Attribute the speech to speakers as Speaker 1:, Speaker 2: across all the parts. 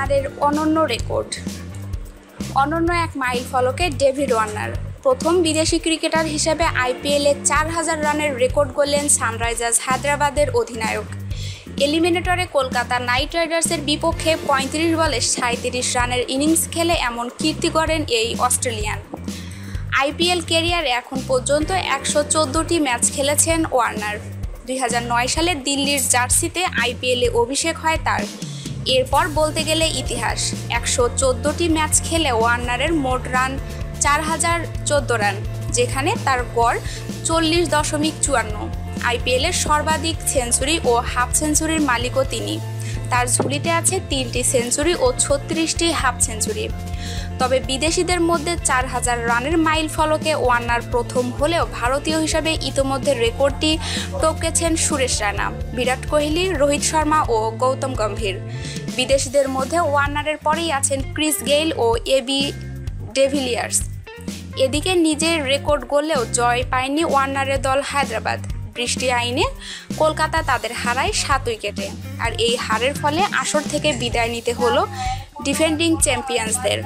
Speaker 1: ওয়ার্নারের অনন্য রেকর্ড। অনন্য এক মাইল ফলকে ডেভিড ওয়ার্নার প্রথম বিদেশি ক্রিকেটার হিসেবে আইপিএলে 4000 রানের রেকর্ড গড়লেন সানরাইজার্স হায়দ্রাবাদের অধিনায়ক। এলিমিনেটরে কলকাতা নাইট রাইডার্সের বিপক্ষে 35 বলে 37 রানের ইনিংস খেলে এমন কীর্তি গড়েন এই অস্ট্রেলিয়ান। আইপিএল ক্যারিয়ারে এখন পর্যন্ত 114টি ম্যাচ খেলেছেন ওয়ার্নার। 2009 সালে দিল্লির জার্সিতে আইপিএলে অভিষেক হয় তার। এরপর বলতে গেলে ইতিহাস। 114টি ম্যাচ খেলে ওয়ার্নারের মোট রান 4014 রান, যেখানে তার গড় 40.54। আইপিএলের সর্বাধিক সেঞ্চুরি ও হাফ সেঞ্চুরির মালিকও তিনি। তার ঝুলিতে আছে 3টি সেঞ্চুরি ও 36টি হাফ সেঞ্চুরি। তবে বিদেশিদের মধ্যে 4000 রানের মাইল ফলকে ওয়ার্নার প্রথম হলেও ভারতীয় হিসাবে ইতোমধ্যে রেকর্ডটি টপকেছেন সুরেশ রায়না, বিরাট কোহলি, রোহিত শর্মা ও গৌতম গম্ভীর। বিদেশিদের মধ্যে ওয়ার্নারের পরেই আছেন ক্রিস গেইল ও এবি ডেভিলিয়ার্স। এদিকে নিজের রেকর্ড গড়লেও জয় পায়নি ওয়ার্নারের দল হায়দ্রাবাদ। বৃষ্টি আইনে কলকাতা তাদের হারায় 7 উইকেটে। আর এই হারের ফলে আসর থেকে বিদায় নিতে হলো ডিফেন্ডিং চ্যাম্পিয়নসদের।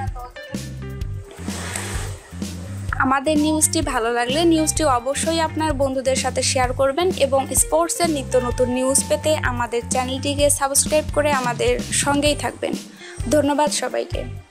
Speaker 1: আমাদের নিউজটি ভালো লাগলে নিউজটি অবশ্যই আপনার বন্ধুদের সাথে শেয়ার করবেন এবং স্পোর্টসের নিত্য নতুন নিউজ পেতে আমাদের চ্যানেলটিকে সাবস্ক্রাইব করে আমাদের সঙ্গেই থাকবেন। ধন্যবাদ সবাইকে।